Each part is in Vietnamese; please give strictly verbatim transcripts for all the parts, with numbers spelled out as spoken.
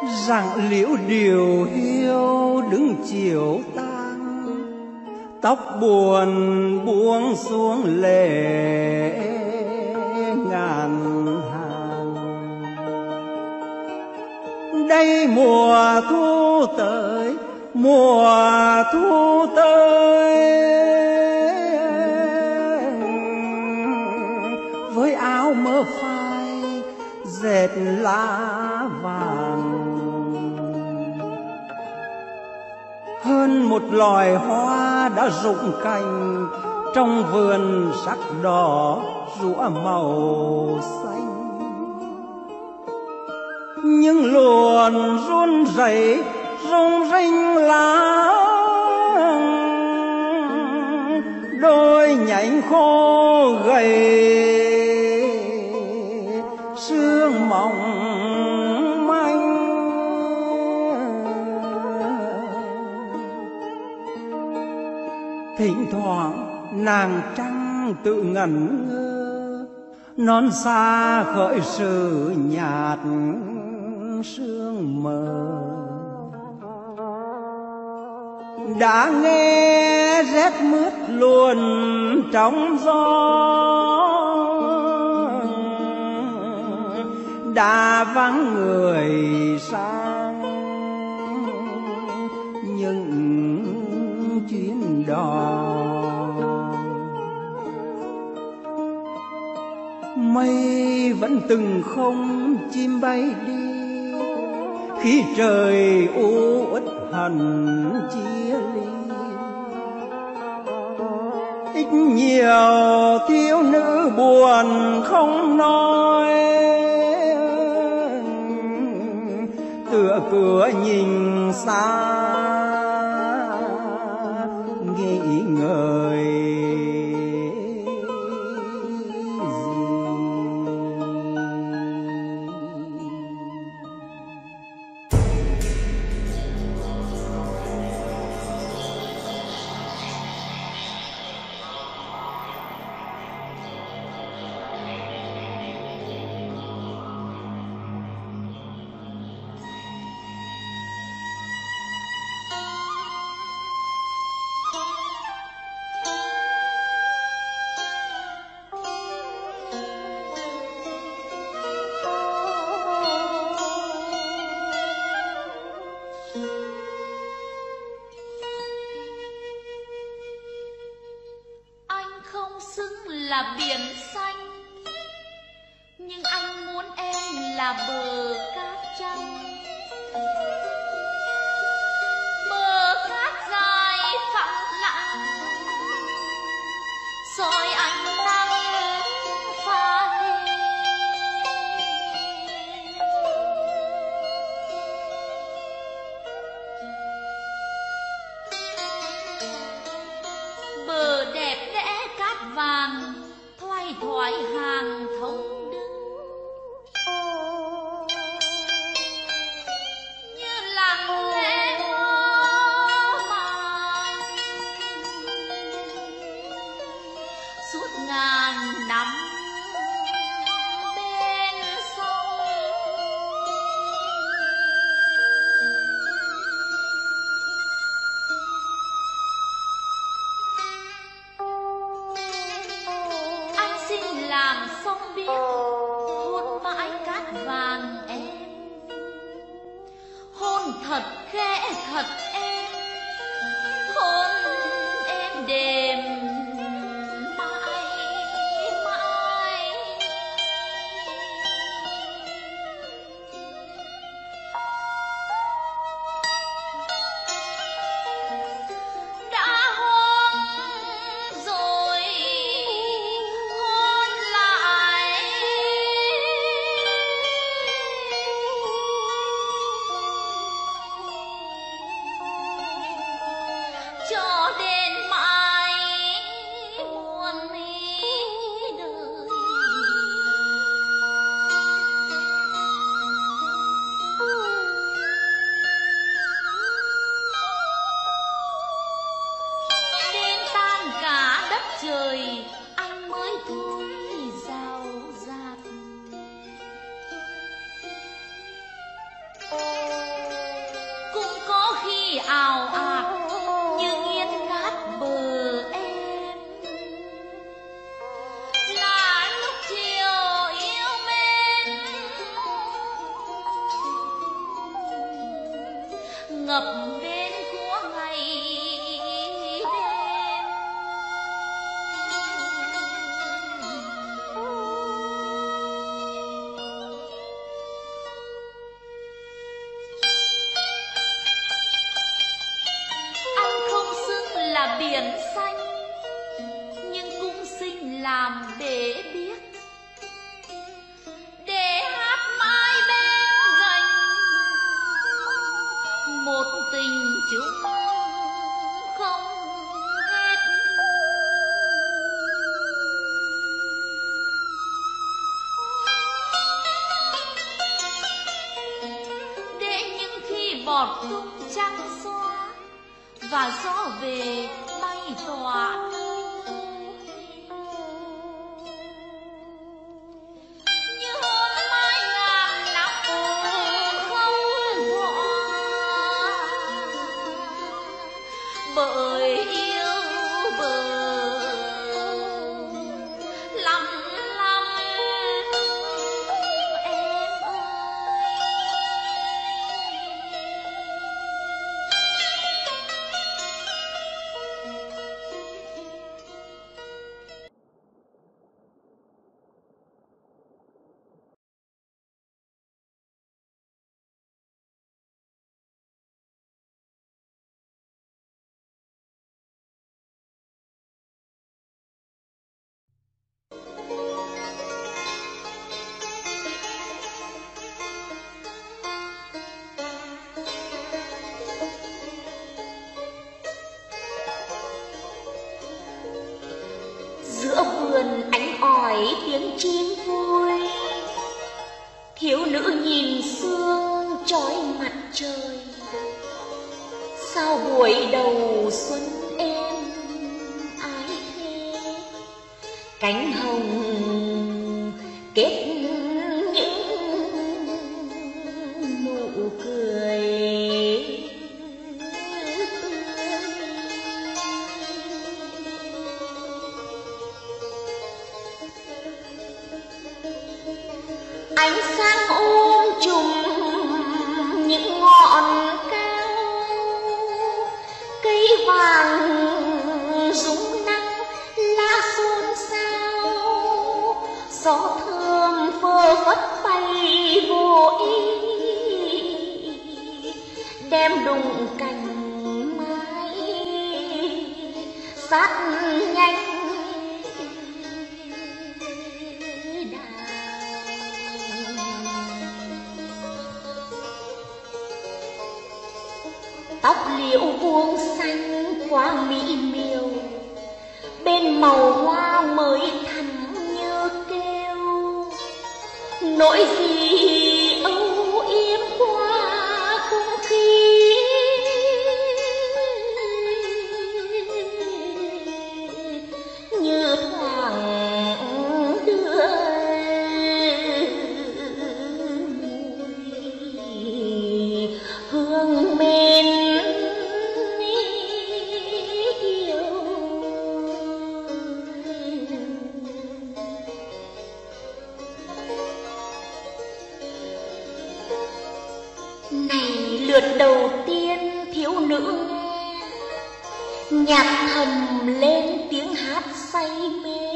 rằng liễu điều hiu đứng chiều tang, tóc buồn buông xuống lệ ngàn hàng. Đây mùa thu tới, mùa thu tới, với áo mơ phai dệt lá vàng. Hơn một loài hoa đã rụng cành trong vườn sắc đỏ rũa màu xanh. Nhưng luồn run rẩy rung rinh lá, đôi nhánh khô gầy sương mỏng manh. Thỉnh thoảng nàng trăng tự ngẩn ngơ, non xa khởi sự nhạt sương mờ. Đã nghe rét mướt luồn trong gió, đã vắng người sang những chuyến đò. Mây vẫn từng không chim bay đi, khi trời u uất hằn chia ly. Ít nhiều thiếu nữ buồn không nói, tựa cửa nhìn xa nghĩ ngợi. Là biển xanh, nhưng anh muốn em là bờ cát trắng. Bờ cát dài phẳng lặng, soi ánh nắng pha lê. Bờ đẹp đẽ cát vàng thoai thoải hàng thông đứng, như lặng lẽ hoa màng suốt ngàn năm bên sông. Làm sông biết hôn mãi cát vàng em, hôn thật khẽ thật em, hôn em đêm mãi mãi. Đã hôn rồi cho đến mãi muôn đời. Đến tan cả đất trời anh mới thôi rào rạt. làm để biết, để hát mãi bên gành một tình chung không hết. Để những khi bọt tung trăng xóa và gió về bay tỏa như hương mai ngàn năm không vội, bởi yêu bờ lắm lắm em ơi. Giữa vườn ánh ỏi tiếng chim vui, thiếu nữ nhìn sương trói mặt trời. Sao buổi đầu xuân em ái thế, cánh hồng kết những nụ cười. Ánh sáng ôm trùm những ngọn cao, cây vàng rung nắng lá xôn xao, gió thơm phơ phất bay vô ý, đem đụng cành mai sát nhanh. Tóc liễu buông xanh quá mỹ miều, bên màu hoa mới thắm như kêu. Nỗi gì âu yếm qua không khí, như thoảng đưa mùi hương mến. Này lượt đầu tiên thiếu nữ nghe, nhạc thầm lên tiếng hát say mê.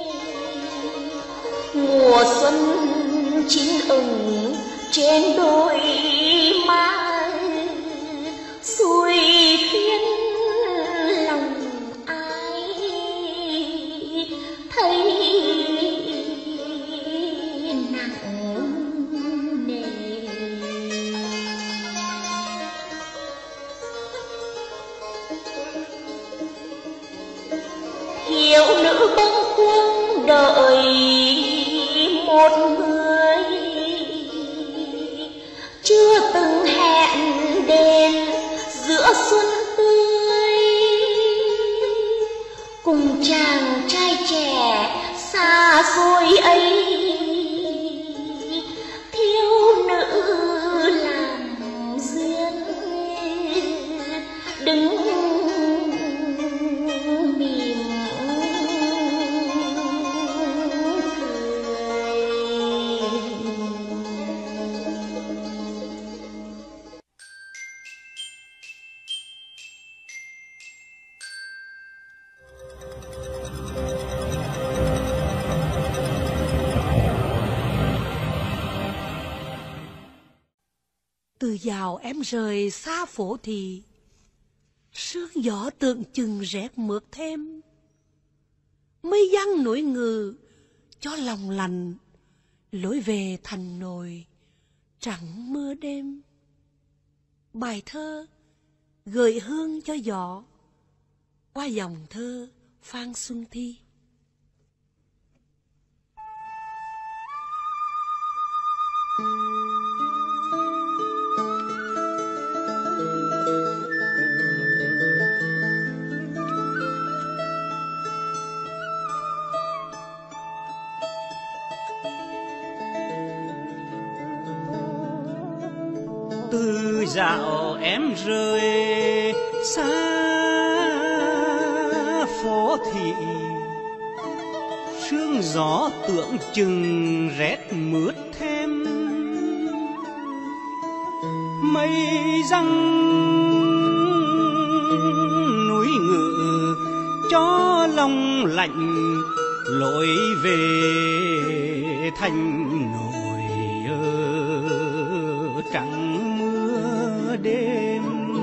Mùa xuân chín ửng trên đôi má, xuôi khiến lòng ai thấy nặng nề. Thiếu nữ bâng khuâng đợi một người chưa từng hẹn đến giữa xuân tươi, cùng chàng trai trẻ xa xôi ấy. Thiếu nữ làm duyên đứng mỉm Từ giàu em rời xa phố thị, sương gió tưởng chừng rét mướt thêm. mây giăng nổi ngừ, cho lòng lành, lối về thành nồi, trắng mưa đêm. Bài thơ gợi hương cho gió, qua dòng thơ Phan Xuân Thi. Từ dạo em rơi xa phố thị, sương gió tưởng chừng rét mướt thêm. Mây giăng núi ngự cho lòng lạnh, lối về thành nồi trắng mưa đêm.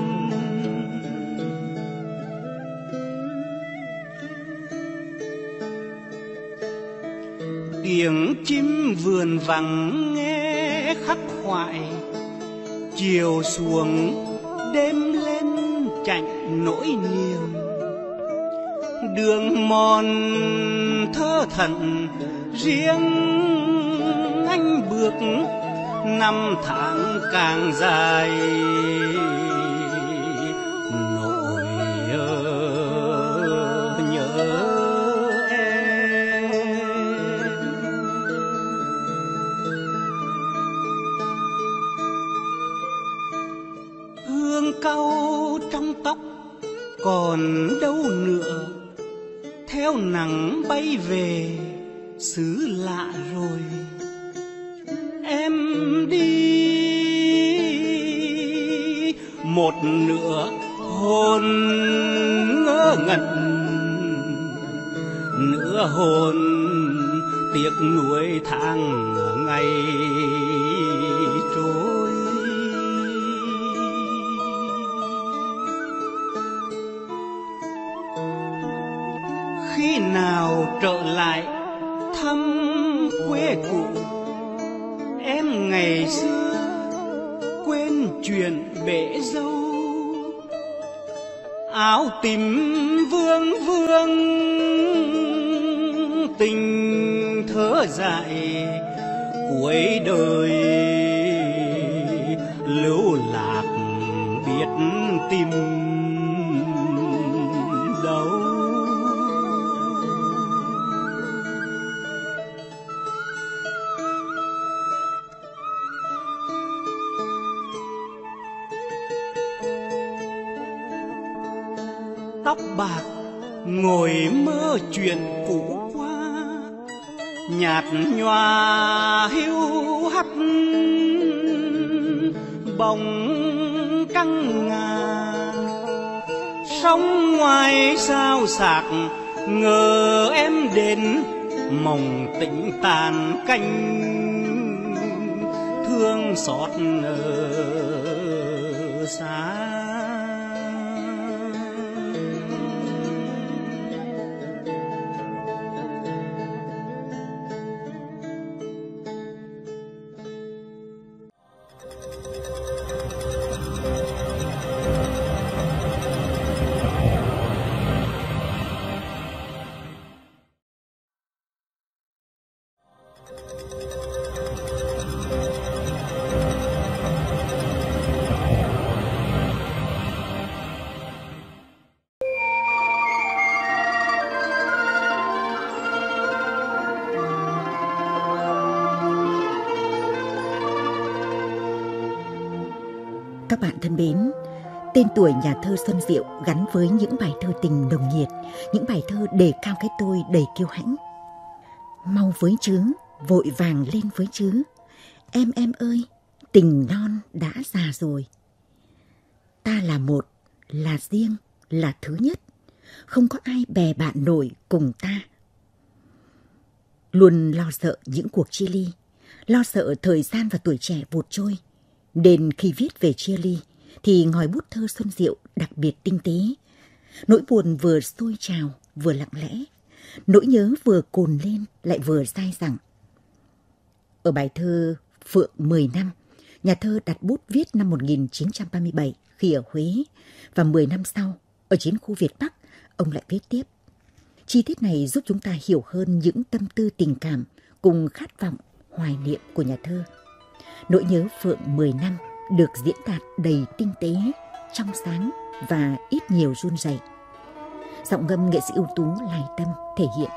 Tiếng chim vườn vắng nghe khắc khoải, chiều xuống đêm lên chạnh nỗi niềm. Đường mòn thơ thẩn riêng anh bước, năm tháng càng dài nỗi nhớ em. Hương cau trong tóc còn đâu nữa, theo nắng bay về xứ lạ rồi. Em đi một nửa hồn ngơ ngẩn, nửa hồn tiếc nuối tháng ngày trôi. Khi nào trở lại thăm quê cũ, em ngày xưa quên chuyện bể dâu. Áo tím vương vương tình thở dài, cuối đời lưu lạc biết tìm đâu. Tóc bạc ngồi mơ chuyện cũ qua, nhạt nhòa hiu hắt bóng căng ngà. Sóng ngoài sao sạc ngờ em đến, mộng tĩnh tàn canh thương xót ở xa. Các bạn thân mến, tên tuổi nhà thơ Xuân Diệu gắn với những bài thơ tình nồng nhiệt, những bài thơ đề cao cái tôi đầy kiêu hãnh. Mau với chớ, vội vàng lên với chớ, em em ơi, tình non đã già rồi. Ta là một, là riêng, là thứ nhất, không có ai bè bạn nổi cùng ta. Luôn lo sợ những cuộc chia ly, lo sợ thời gian và tuổi trẻ vụt trôi, nên khi viết về chia ly thì ngòi bút thơ Xuân Diệu đặc biệt tinh tế. Nỗi buồn vừa sôi trào vừa lặng lẽ, nỗi nhớ vừa cồn lên lại vừa dai dẳng. Ở bài thơ Phượng mười năm, nhà thơ đặt bút viết năm một nghìn chín trăm ba mươi bảy khi ở Huế, và mười năm sau, ở chiến khu Việt Bắc, ông lại viết tiếp. Chi tiết này giúp chúng ta hiểu hơn những tâm tư tình cảm cùng khát vọng, hoài niệm của nhà thơ. Nỗi nhớ Phượng mười năm được diễn đạt đầy tinh tế, trong sáng và ít nhiều run rẩy. Giọng ngâm nghệ sĩ ưu tú Lai Tâm thể hiện.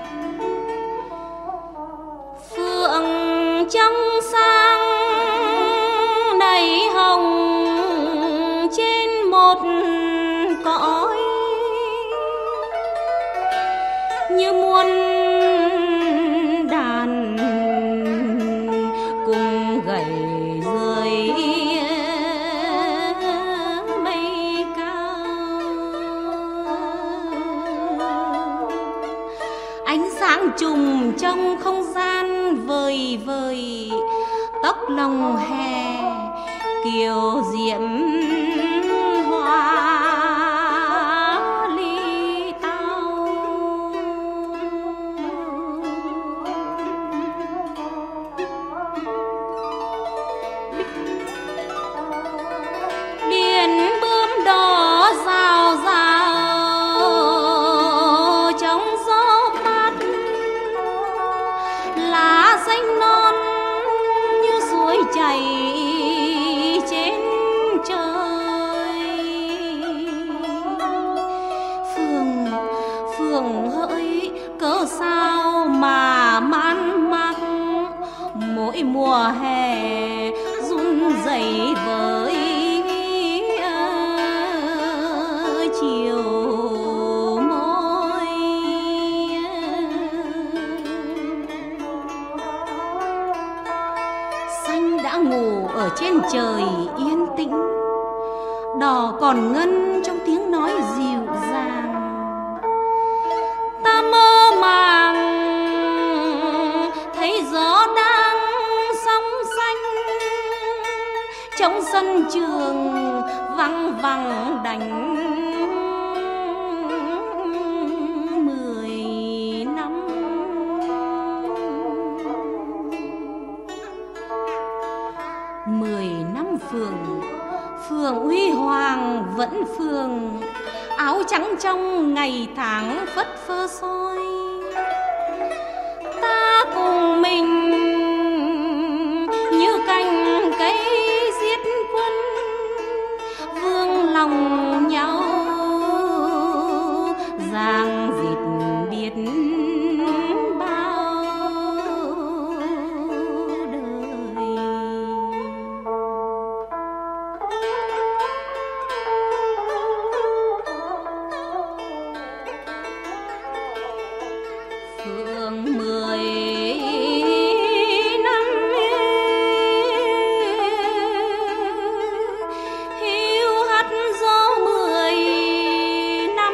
Phượng trong sáng đầy hồng trên một cõi, như muôn đàn cùng gảy rơi mây cao. Ánh sáng trùng trong không gian vời vời, tóc lòng hè kiều diễm hoa ly tao. Biển bướm đỏ rào rào trong gió mát, lá xanh non như suối chảy trên trời. Phượng, Phượng hỡi cớ sao mà man mác, mỗi mùa hè run rẩy với chiều môi. Xanh đã ngủ ở trên trời yên tĩnh, đỏ còn ngân trong tiếng nói dịu dàng. Ta mơ màng thấy gió đang sóng xanh, trong sân trường vắng vắng đành mười năm. Mười năm phường, phường huy hoàng vẫn phường, áo trắng trong ngày tháng phất phơ soi. Ta cùng mình như cành cây giết quân, vương lòng nhau giang dịt biết bao đời. Phượng mười năm hiu hắt gió mười năm,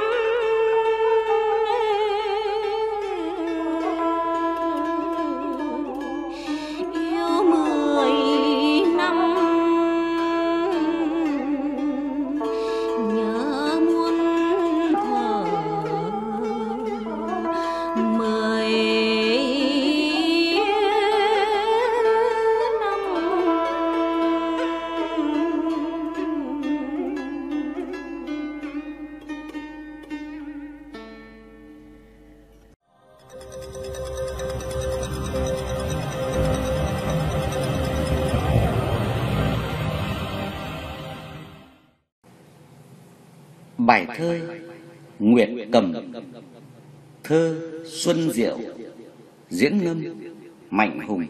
yêu mười năm nhớ muôn thuở. Mười năm Bài thơ Nguyệt Cầm, thơ Xuân Diệu, diễn ngâm Mạnh Hùng.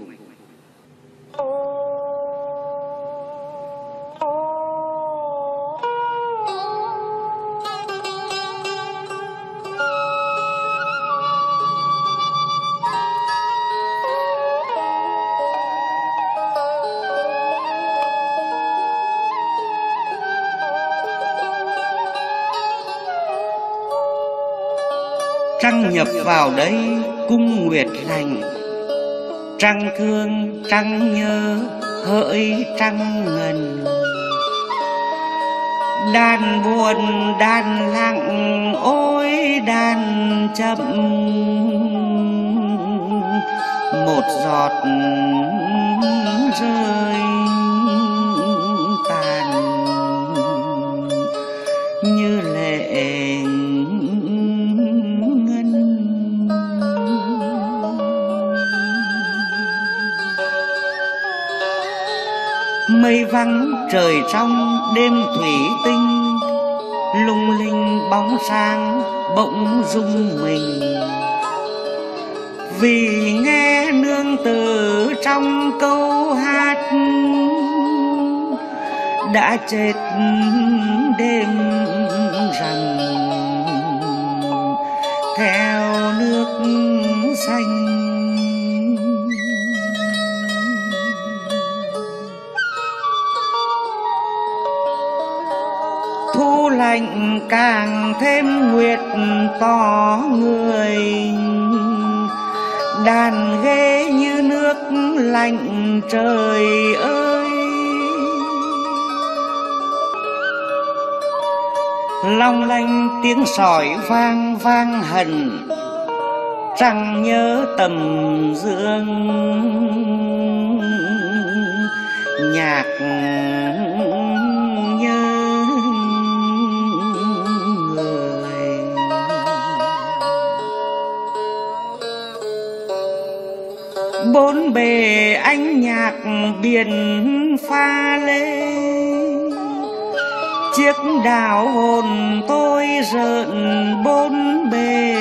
Trăng nhập vào đây cung nguyệt lành, trăng thương trăng nhớ hỡi trăng ngần. Đàn buồn đàn lặng ôi đàn chậm, một giọt rơi tàn như lệ ngân. Mây vắng trời trong đêm thủy tinh, lung linh bóng sáng bỗng rung mình, vì nghe nương tử trong câu hát đã chết đêm rằng theo nước xanh. Thu lạnh càng thêm nguyệt tỏ người, đàn ghế như nước lạnh trời ơi. Long lanh tiếng sỏi vang vang hằn, trăng nhớ tầm dương nhạc nhớ người. Bốn bề ánh nhạc biển pha lê, chiếc đào hồn tôi rợn bốn bề.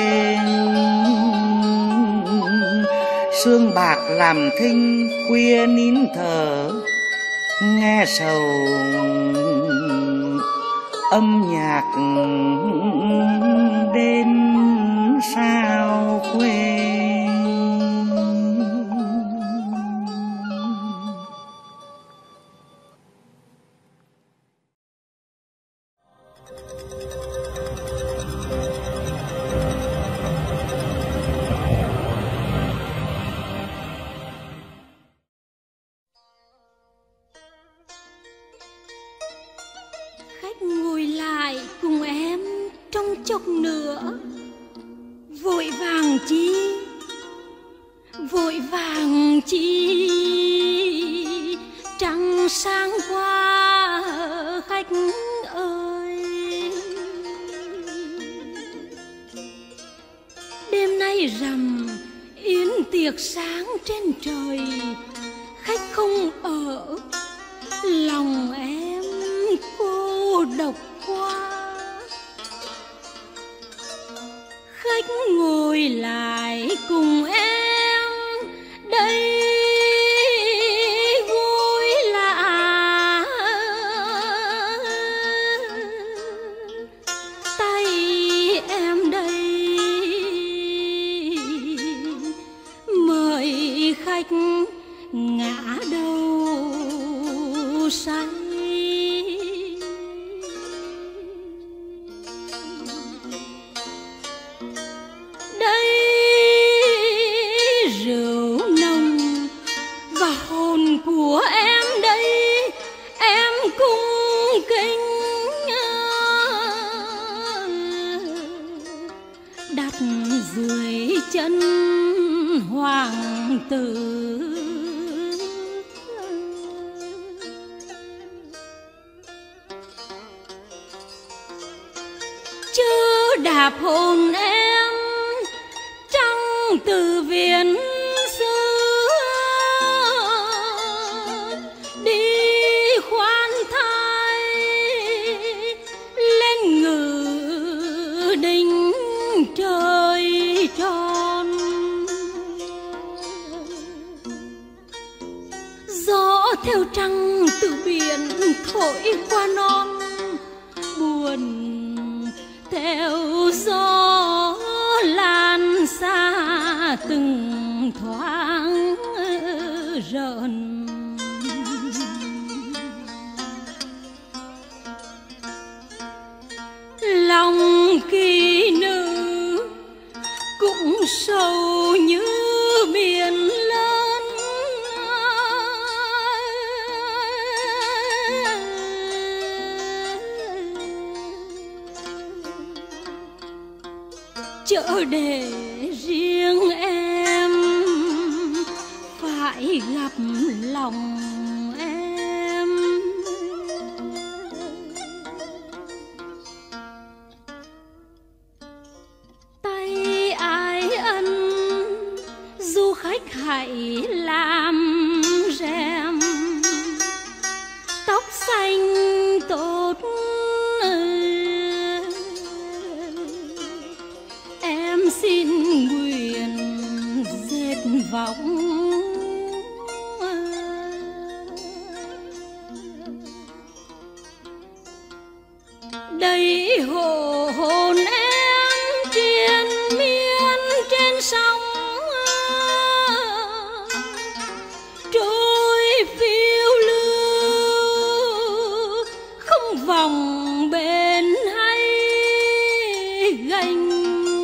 Sương bạc làm thinh khuya nín thở, nghe sầu âm nhạc đến sao quê. Khách ngồi lại cùng em trong chốc nữa, vội vàng chi, vội vàng chi, trăng sáng qua khách ơi. Đêm nay rằm yến tiệc sáng trên trời, khách không ở, lòng em cô độc quá. Khách ngồi lại cùng em đây vui lạ, tay em đây mời khách ngã đầu say. Của em đây em cung kính đặt dưới chân hoàng tử. Chớ đạp hồn em trong từ viện theo trăng từ biển thổi qua non, buồn theo gió lan xa từng thoáng rợn. Lòng kỳ nữ cũng sâu như biển lớn, sợ để riêng em phải gặp lòng em. Tay ai ân du khách hãy làm rèm, tóc xanh tốt em xin nguyện dệt vọng. Đây hồ hồn em triền miên trên sông, trôi phiêu lưu không vòng bên hay gành.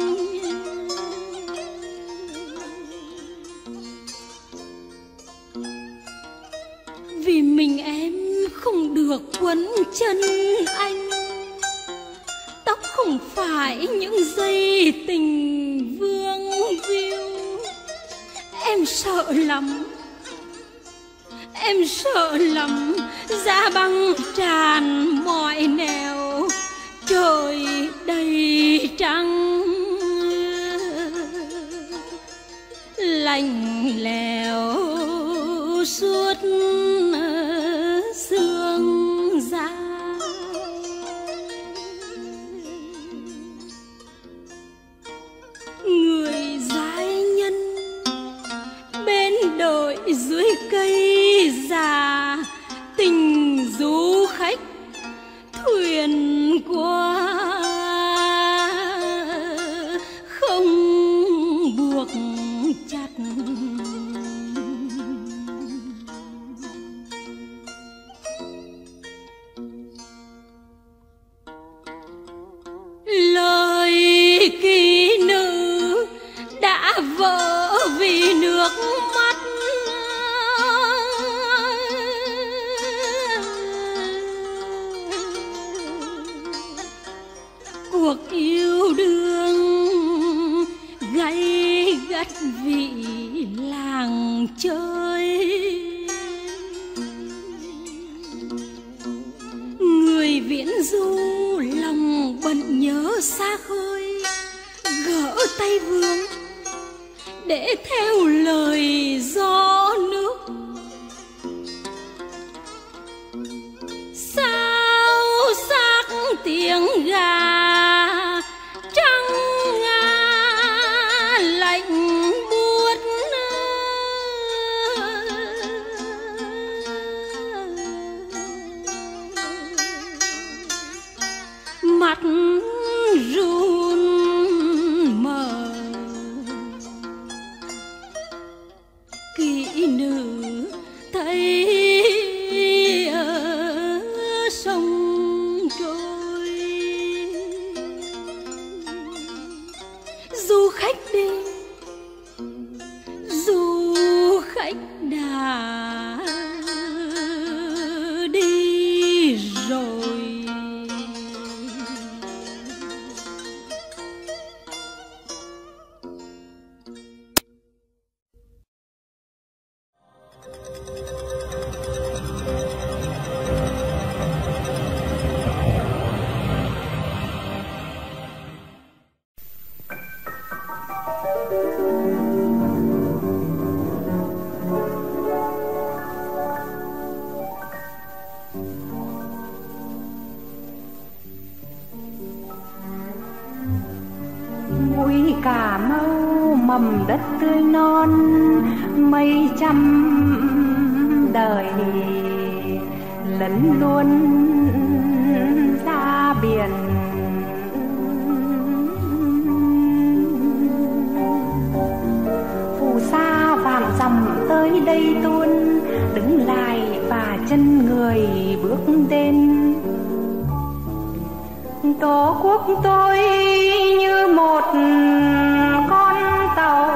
Vì mình em không được quấn chân anh, tóc không phải những dây tình vương viu. Em sợ lắm, em sợ lắm, giá băng tràn mọi nẻo, trời đầy trăng lạnh lẽo suốt sương giá. Người giai nhân bên đồi dưới cây già, tình du khách thuyền qua không buộc chặt. Lời kỹ nữ đã vỡ vì nước mắt, cuộc yêu đương gay gắt vì làng chơi. Người viễn du lòng bận nhớ xa khơi, gỡ tay vương để theo lời gió nước. Sao xác tiếng gà trăng ngà lạnh buốt, mặt run mờ. Kỹ nữ thấy ở sông trôi, du khách đi, du khách đã đi rồi. Mũi Cà Mau mầm đất tươi non, mây trăm đời lẫn luôn ra biển. Phù sa vạn dặm tới đây tuôn, đứng lại và chân người bước đến. Tổ quốc tôi như một con tàu,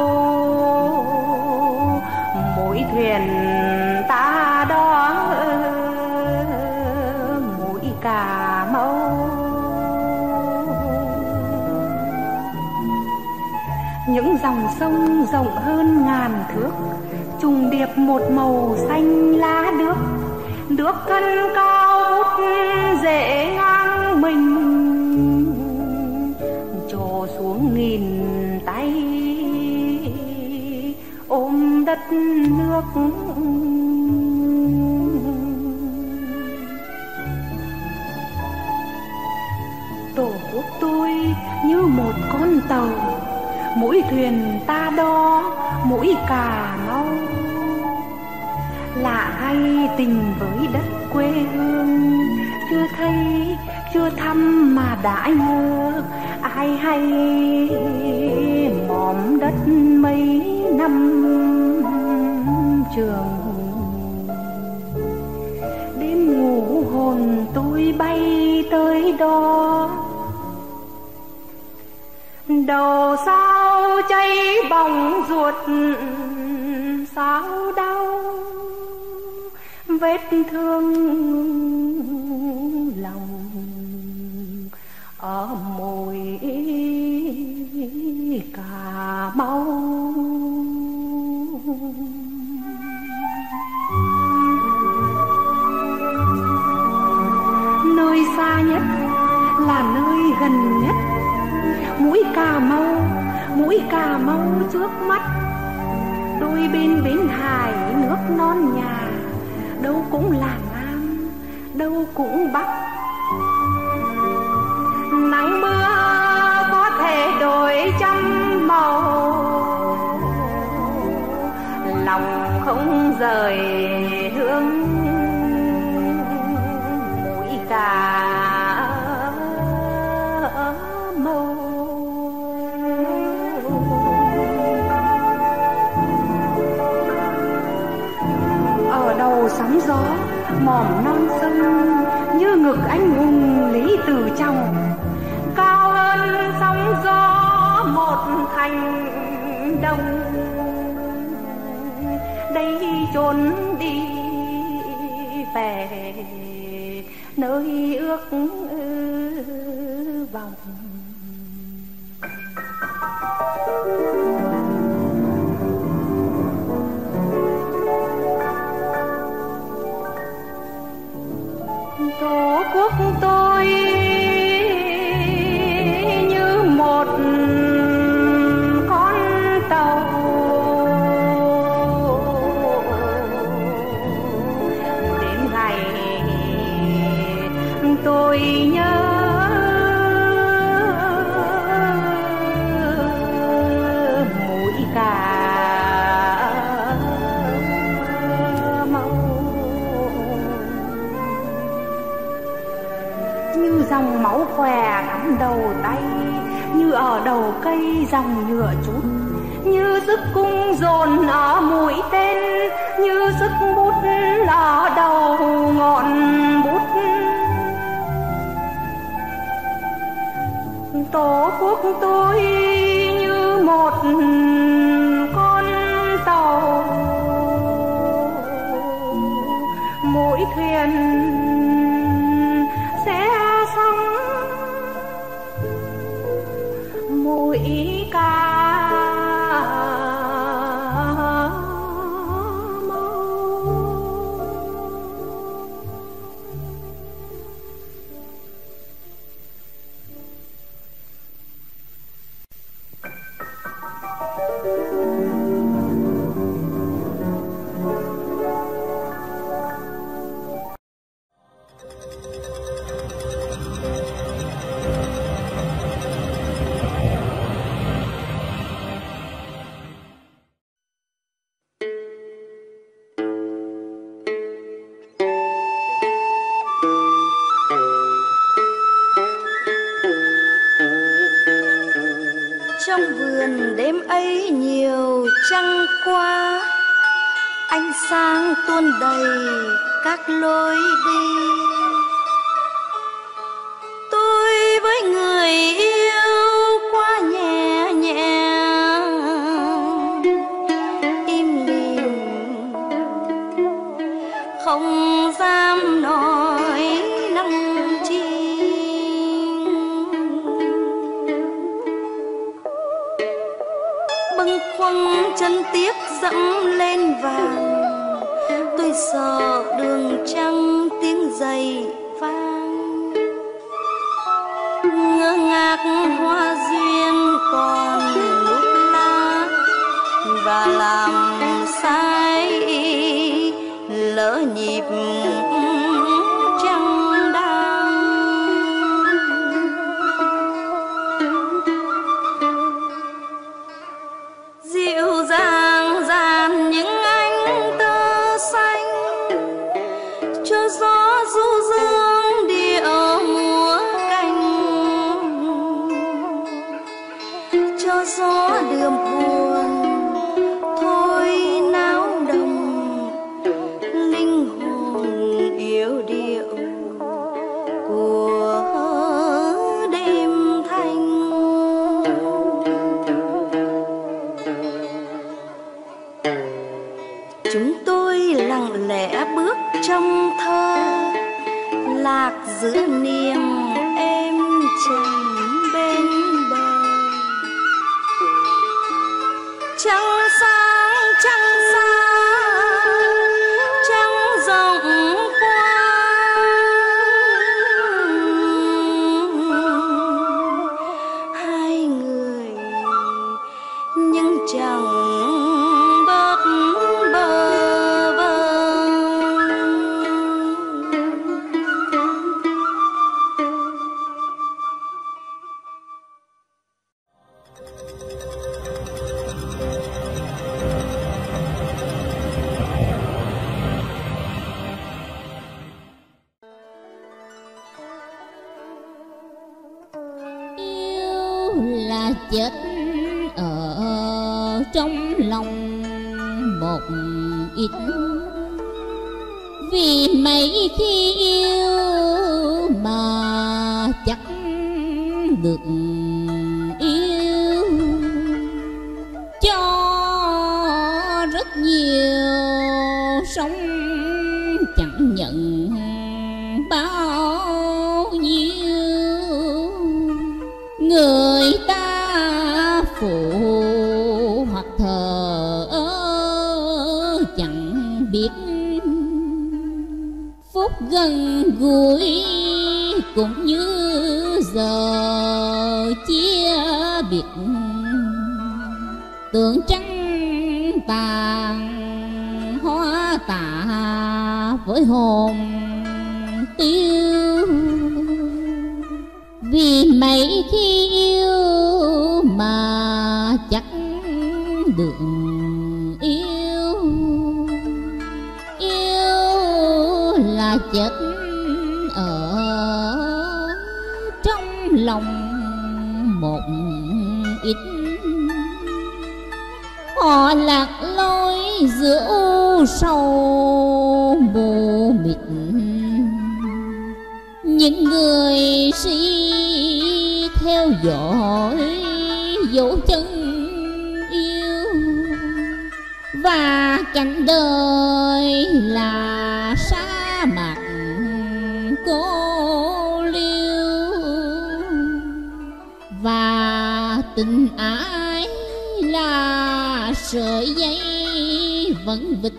mỗi thuyền ta đón mũi Cà Mau. sông rộng hơn ngàn thước, trùng điệp một màu xanh lá biếc. Nước cân cao vút rễ ngang mình, trổ xuống nghìn tay ôm đất nước. Tổ quốc tôi như một con tàu, mũi thuyền ta đo mũi Cà Mau. Lạ hay tình với đất quê hương, chưa thấy chưa thăm mà đã nhớ. Ai hay mỏm đất mấy năm trường, đêm ngủ hồn tôi bay tới đó. Đầu sao cháy bỏng ruột sao đau, vết thương lòng ở môi Cà Mau. Nơi xa nhất là nơi gần nhất, mũi Cà Mau, mũi Cà Mau trước mắt. Đôi bên bến hải nước non nhà, đâu cũng là Nam, đâu cũng Bắc. Nắng mưa có thể đổi trăm màu, lòng không rời hướng mũi Cà Mau. Ở đầu sóng gió mỏm non sông, như ngực anh hùng Lý Tự Trọng. Cao hơn sóng gió một thành đông, đây chốn đi về nơi ước vọng. Tổ quốc tôi như một con tàu, đến ngày tôi nhớ mũi Cà dòng máu khỏe thắm đầu tay, như ở đầu cây dòng nhựa chút, như sức cung dồn ở mũi tên, như sức bút ở đầu ngọn bút. Tổ quốc tôi như một con tàu, mỗi thuyền sẽ xong mũi Cà Mau. Trong vườn đêm ấy nhiều trăng qua, ánh sáng tuôn đầy các lối đi. Tôi với người yêu qua nhẹ nhàng, im lìm không dám nói năng chi. Bâng buông chân tiếc dẫm lên vàng. Tôi sợ đường trăng tiếng giày vang. Ngơ ngác hoa duyên còn lúc lá, và làm sai lỡ nhịp trăng đang. Dịu dàng dàn những ánh tơ xanh, cho gió du dương điệu múa cánh, cho gió đường buồn thôi náo động linh hồn yếu điệu của đêm thanh. Chúng tôi lặng lẽ bước trong thơ, lạc giữa niềm êm trầm bên bờ. Trăng sáng trăng sáng trăng rộng quang, hai người nhưng chẳng bớt bờ vơ. Yêu là chết ở trong lòng một ít, vì mấy khi yêu mà chắc được yêu. Cho rất nhiều sống chẳng nhận bao nhiêu, người ta phụ hoặc thờ ơ chẳng biết. Phút gần gũi cũng như giờ chia biệt, tưởng trăng tàn hoa tả với hồn tiêu. Vì mấy khi yêu mà chắc được yêu. Yêu là chết ở trong lòng một ít. Họ lạc lối giữa u sầu mù mịt, những người si theo dõi dấu chân yêu. Và cảnh đời là sa mạc cô liêu, và tình ái là sợi dây vẫn vịt.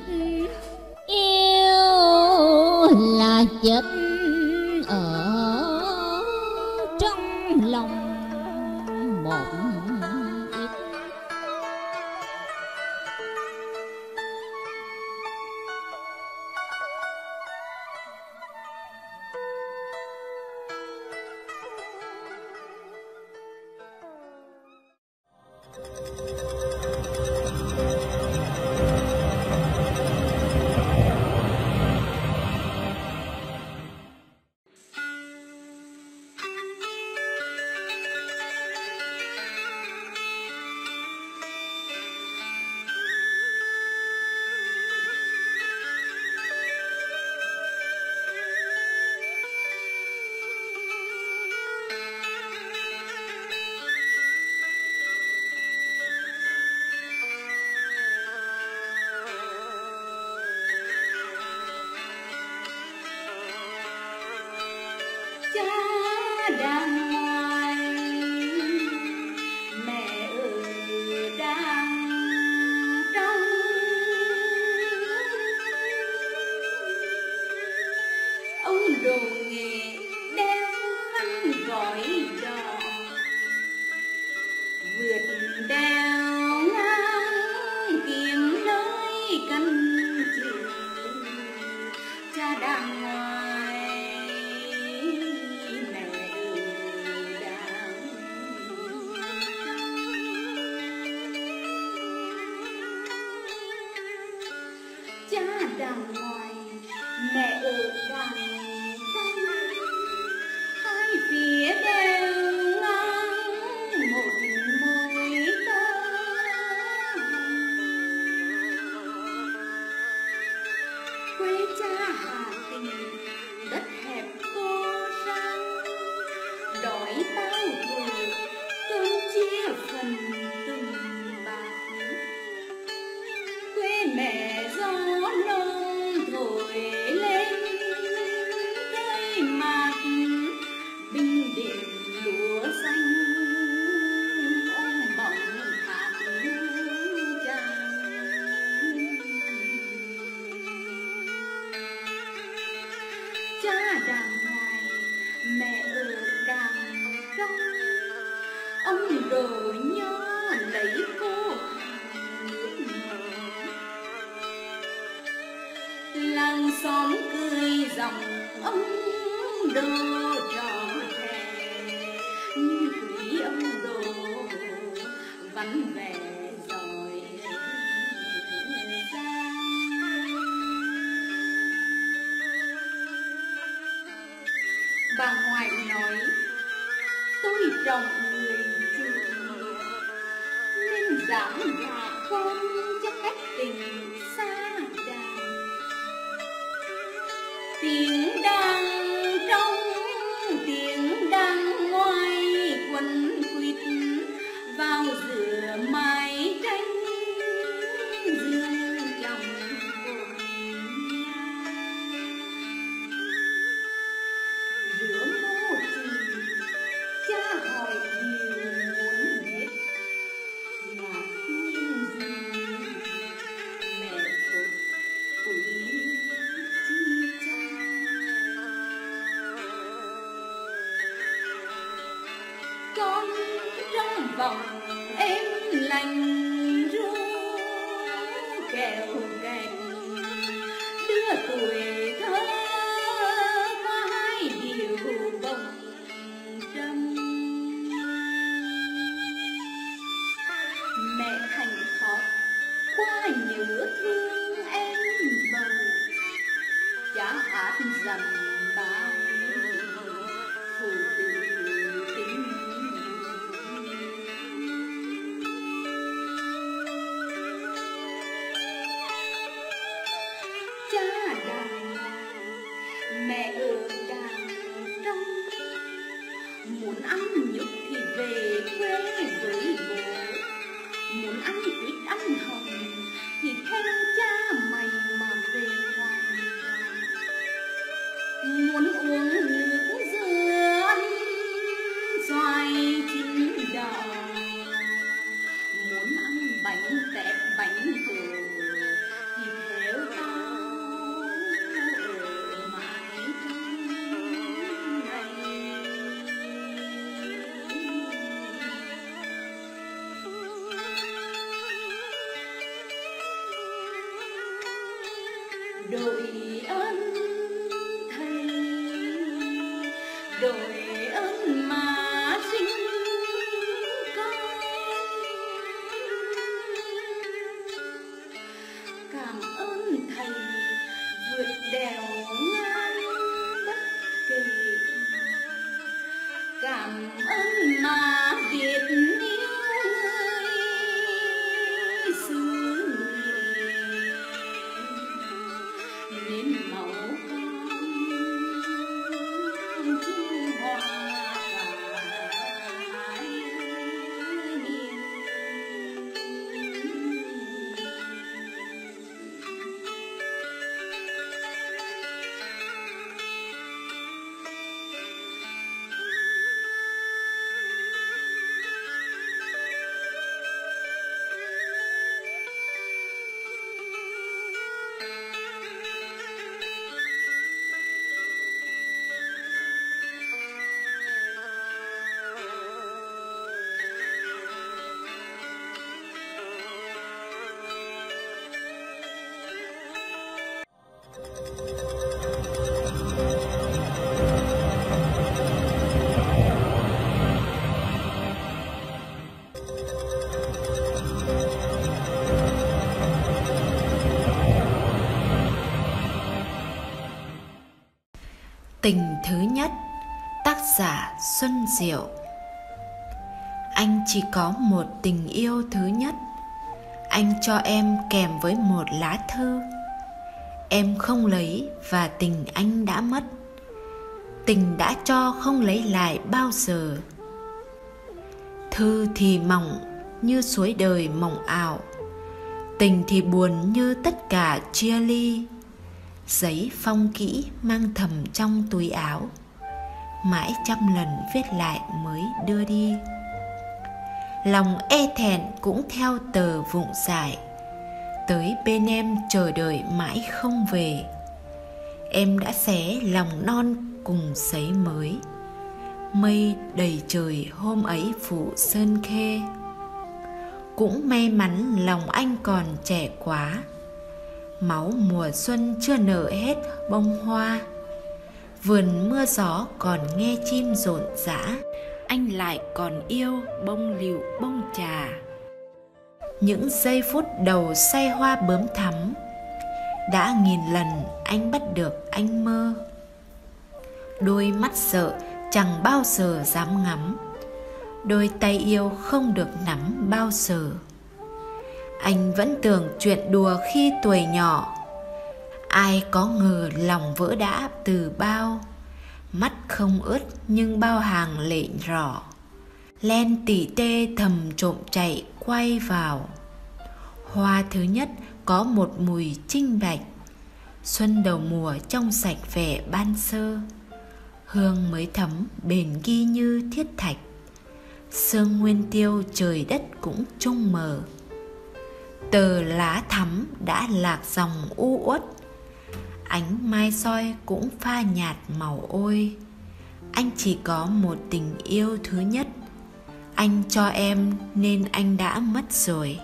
Yêu là chết ở trong lòng một ít. đang ngoài, mẹ ơi đang đàng ngoài, mẹ ở đàng trong, hai phía đều ngang một môi tơ. Quê cha Hà Tĩnh đất hẹp cô sang, đói bao vừa cơm chia phần từng bạc. Quê mẹ gió nông thổi lên cây mạc, bình điện lúa xanh ôm bóng thác trăng. Cha đàng ngoài, mẹ ở đàng trong, ông đồ nho lấy cô làng xóm cười dòng ông đồ tròn thề, như quý ông đồ vắn vẻ giỏi giang. Bà ngoại nói tôi trọng người chùa, nên dám gả con cho cách tình xa đàn. Tiếng đàn trong tiếng đàn ngoài quấn quýt vào giữa mái tranh dương trong cồn nhà. Rửa mô gì cha hỏi nhiều muốn biết, ngạc nhiên gì mẹ thốt quý chi cha. Con trong vòng êm lành ru kẹo kẹt, đưa tuổi thơ qua hai điều bồng trâm. Mẹ thành thót qua nhớ thương em bầu, cha hát dầm bao phụ tử tình. Cha đàng ngoài, mẹ ở đàng trong, muốn ăn nhục thì về quê với bố, muốn ăn quýt ăn hồng thì theo cha mày mà về ngoài tròi. Muốn uống nước dừa ăn xoài chín đỏ, muốn ăn bánh tét bánh cừu thì theo tao ở mãi trong này. Đội ơn thầy, đội ơn mà sinh con, cảm ơn thầy vượt đèo ngang bất kể, cảm ơn mà biết yêu người xứ người, nên máu con chung Tình thứ nhất, tác giả Xuân Diệu. Anh chỉ có một tình yêu thứ nhất. Anh cho em kèm với một lá thư. Em không lấy và tình anh đã mất. Tình đã cho không lấy lại bao giờ. Thư thì mỏng như suối đời mộng ảo. Tình thì buồn như tất cả chia ly. Giấy phong kỹ mang thầm trong túi áo. Mãi trăm lần viết lại mới đưa đi. Lòng e thẹn cũng theo tờ vụng dại. Tới bên em chờ đợi mãi không về. Em đã xé lòng non cùng giấy mới. Mây đầy trời hôm ấy phủ Sơn Khê. Cũng may mắn lòng anh còn trẻ quá. Máu mùa xuân chưa nở hết bông hoa. Vườn mưa gió còn nghe chim rộn rã. Anh lại còn yêu bông lựu bông trà. Những giây phút đầu say hoa bướm thắm. Đã nghìn lần anh bắt được anh mơ. Đôi mắt sợ chẳng bao giờ dám ngắm. Đôi tay yêu không được nắm bao giờ. Anh vẫn tưởng chuyện đùa khi tuổi nhỏ. Ai có ngờ lòng vỡ đã từ bao. Mắt không ướt nhưng bao hàng lệ rõ. Len tỉ tê thầm trộm chạy quay vào. Hoa thứ nhất có một mùi trinh bạch. Xuân đầu mùa trong sạch vẻ ban sơ. Hương mới thấm bền ghi như thiết thạch. Sương nguyên tiêu trời đất cũng trung mờ. Tờ lá thắm đã lạc dòng u uất. Ánh mai soi cũng pha nhạt màu ôi. Anh chỉ có một tình yêu thứ nhất. Anh cho em nên anh đã mất rồi.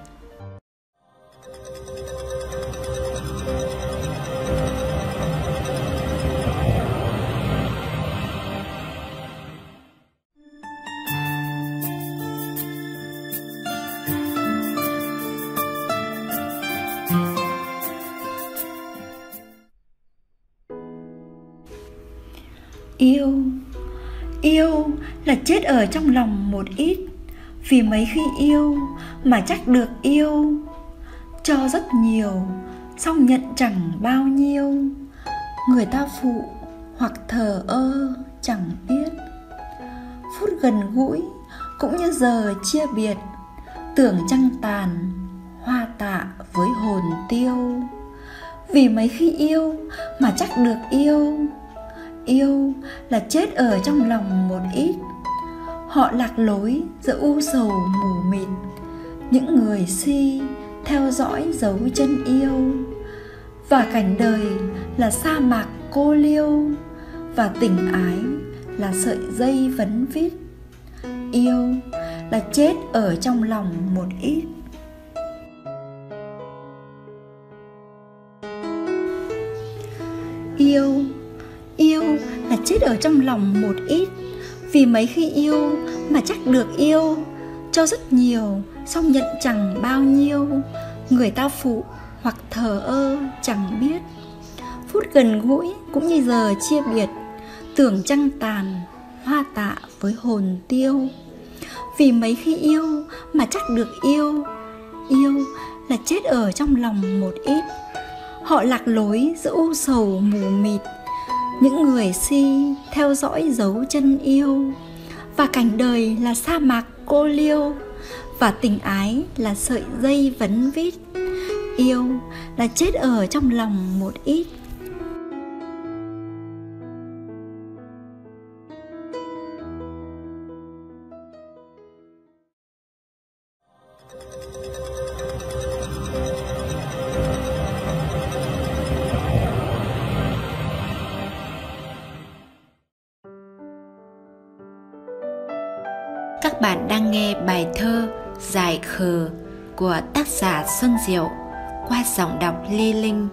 Yêu, yêu là chết ở trong lòng một ít. Vì mấy khi yêu mà chắc được yêu. Cho rất nhiều, xong nhận chẳng bao nhiêu. Người ta phụ hoặc thờ ơ chẳng biết. Phút gần gũi cũng như giờ chia biệt. Tưởng trăng tàn, hoa tạ với hồn tiêu. Vì mấy khi yêu mà chắc được yêu. Yêu là chết ở trong lòng một ít. Họ lạc lối giữa u sầu mù mịt. Những người si theo dõi dấu chân yêu. Và cảnh đời là sa mạc cô liêu. Và tình ái là sợi dây vấn vít. Yêu là chết ở trong lòng một ít. Yêu, yêu là chết ở trong lòng một ít. Vì mấy khi yêu mà chắc được yêu. Cho rất nhiều, xong nhận chẳng bao nhiêu. Người ta phụ hoặc thờ ơ chẳng biết. Phút gần gũi cũng như giờ chia biệt. Tưởng trăng tàn, hoa tạ với hồn tiêu. Vì mấy khi yêu mà chắc được yêu. Yêu là chết ở trong lòng một ít. Họ lạc lối giữa u sầu mù mịt. Những người si theo dõi dấu chân yêu. Và cảnh đời là sa mạc cô liêu. Và tình ái là sợi dây vấn vít. Yêu là chết ở trong lòng một ít. Các bạn đang nghe bài thơ Giải Khờ của tác giả Xuân Diệu qua giọng đọc Ly Linh.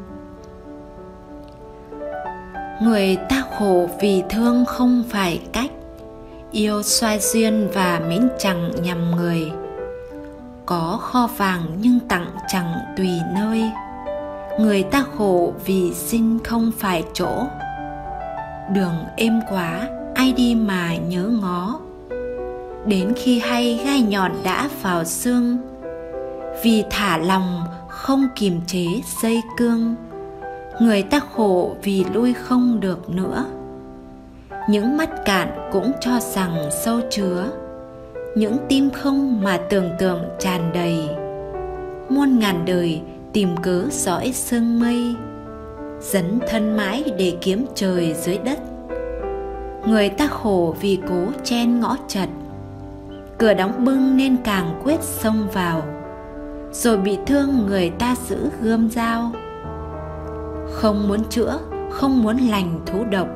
Người ta khổ vì thương không phải cách. Yêu xoai duyên và mến chẳng nhầm người. Có kho vàng nhưng tặng chẳng tùy nơi. Người ta khổ vì xin không phải chỗ. đường êm quá, ai đi mà nhớ ngó. Đến khi hay gai nhọn đã vào xương, vì thả lòng không kiềm chế dây cương, người ta khổ vì lui không được nữa. Những mắt cạn cũng cho rằng sâu chứa, những tim không mà tưởng tượng tràn đầy. Muôn ngàn đời tìm cớ dõi sương mây, dấn thân mãi để kiếm trời dưới đất. Người ta khổ vì cố chen ngõ chật, cửa đóng bưng nên càng quyết xông vào, rồi bị thương người ta giữ gươm dao. Không muốn chữa, không muốn lành thú độc.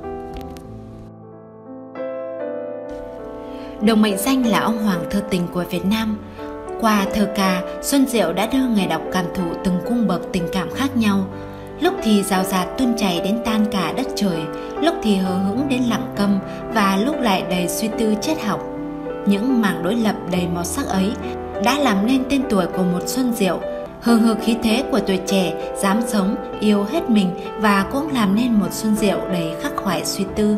Đồng mệnh danh là ông hoàng thơ tình của Việt Nam. Qua thơ ca, Xuân Diệu đã đưa người đọc cảm thụ từng cung bậc tình cảm khác nhau. Lúc thì rào rạt tuôn chảy đến tan cả đất trời, lúc thì hờ hững đến lặng câm, và lúc lại đầy suy tư triết học. Những mảng đối lập đầy màu sắc ấy đã làm nên tên tuổi của một Xuân Diệu, hừng hực khí thế của tuổi trẻ, dám sống, yêu hết mình, và cũng làm nên một Xuân Diệu đầy khắc khoải suy tư.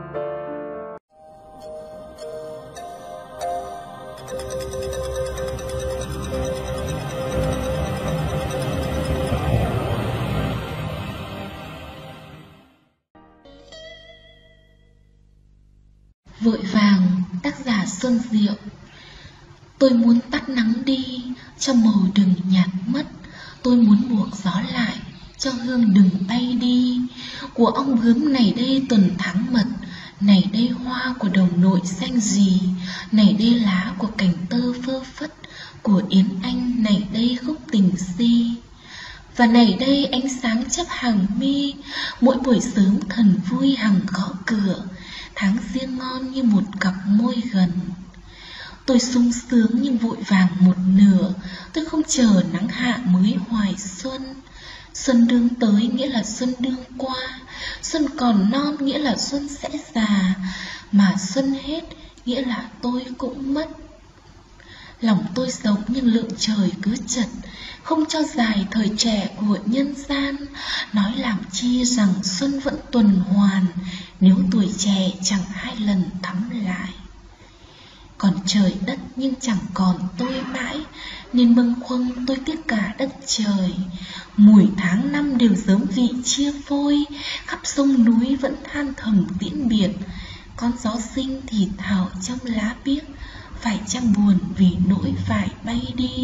Vội vàng, tác giả Xuân Diệu. Tôi muốn tắt nắng đi, cho màu đừng nhạt mất. Tôi muốn buộc gió lại, cho hương đừng bay đi. Của ong bướm này đây tuần tháng mật, này đây hoa của đồng nội xanh gì, này đây lá của cành tơ phơ phất, của Yến Anh này đây khúc tình si. Và này đây ánh sáng chấp hàng mi, mỗi buổi sớm thần vui hằng gõ cửa. Tháng riêng ngon như một cặp môi gần. Tôi sung sướng nhưng vội vàng một nửa. Tôi không chờ nắng hạ mới hoài xuân. Xuân đương tới nghĩa là xuân đương qua. Xuân còn non nghĩa là xuân sẽ già. Mà xuân hết nghĩa là tôi cũng mất. Lòng tôi sống nhưng lượng trời cứ chật, không cho dài thời trẻ của nhân gian. Nói làm chi rằng xuân vẫn tuần hoàn, nếu tuổi trẻ chẳng hai lần thắm lại. Còn trời đất nhưng chẳng còn tôi mãi, nên bâng khuâng tôi tiếc cả đất trời. Mùi tháng năm đều dớm vị chia phôi, khắp sông núi vẫn than thầm tiễn biệt. Con gió sinh thì thào trong lá biếc, phải chăng buồn vì nỗi phải bay đi.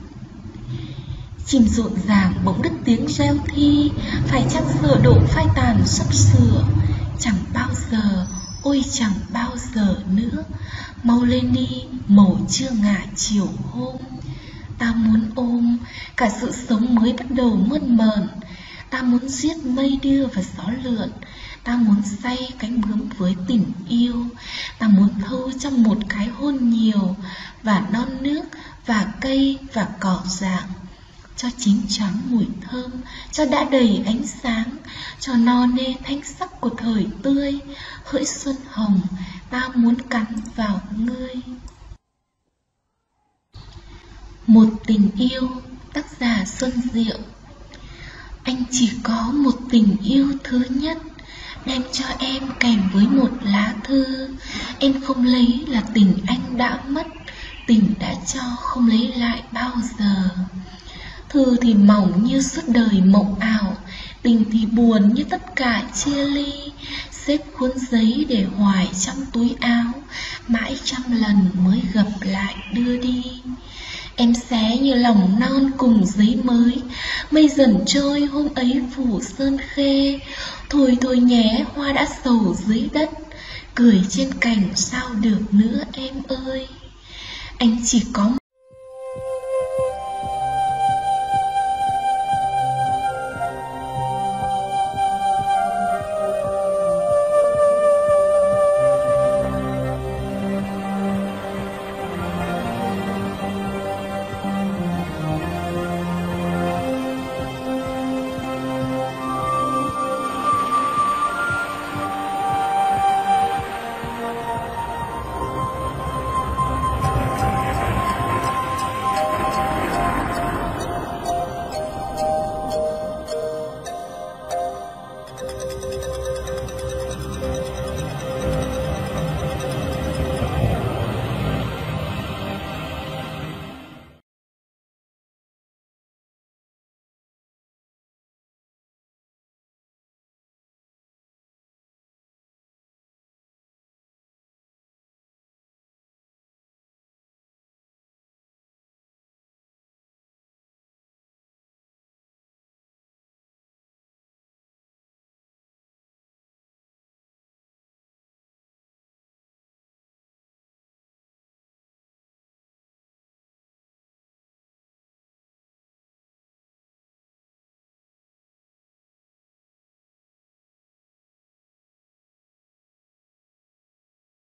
Chim rộn ràng bỗng đứt tiếng reo thi, phải chăng sửa độ phai tàn sắp sửa. Chẳng bao giờ, ôi chẳng bao giờ nữa, mau lên đi, màu chưa ngả chiều hôm. Ta muốn ôm cả sự sống mới bắt đầu mơn mởn. Ta muốn giết mây đưa và gió lượn. Ta muốn say cánh bướm với tình yêu. Ta muốn thâu trong một cái hôn nhiều, và non nước, và cây, và cỏ rạng. Cho chín trắng mùi thơm, cho đã đầy ánh sáng, cho no nê thanh sắc của thời tươi. Hỡi xuân hồng, ta muốn cắn vào ngươi. Một tình yêu, tác giả Xuân Diệu. Anh chỉ có một tình yêu thứ nhất, đem cho em kèm với một lá thư. Em không lấy là tình anh đã mất, tình đã cho không lấy lại bao giờ. Thư thì mỏng như suốt đời mộng ảo, tình thì buồn như tất cả chia ly. Xếp cuốn giấy để hoài trong túi áo, mãi trăm lần mới gặp lại đưa đi. Em xé như lòng non cùng giấy mới, mây dần trôi hôm ấy phủ sơn khê. Thôi thôi nhé, hoa đã sầu dưới đất, cười trên cành sao được nữa em ơi. Anh chỉ có